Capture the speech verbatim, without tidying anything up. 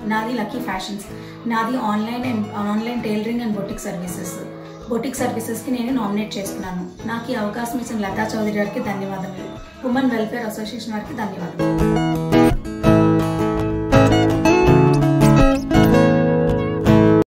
నాది lucky fashions, నాది online and online tailoring and boutique services. Boutique సర్వీసెస్కి నేను నామినేట్ చేస్తున్నాను. నాకు ఈ అవకాశం ఇచ్చిన లతా చౌదరి గారికి ధన్యవాదములు. ఉమెన్ వెల్ఫేర్ అసోసియేషన్ వారికి ధన్యవాదాలు.